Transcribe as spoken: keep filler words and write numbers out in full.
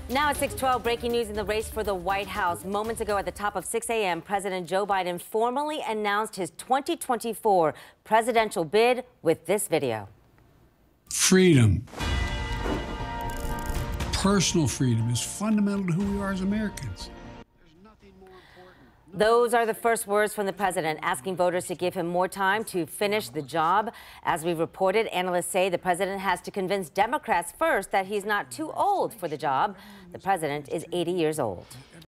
Now at six twelve, breaking news in the race for the White House. Moments ago at the top of six a m, President Joe Biden formally announced his twenty twenty-four presidential bid with this video. Freedom, personal freedom, is fundamental to who we are as Americans. Those are the first words from the president, asking voters to give him more time to finish the job. As we reported, analysts say the president has to convince Democrats first that he's not too old for the job. The president is eighty years old.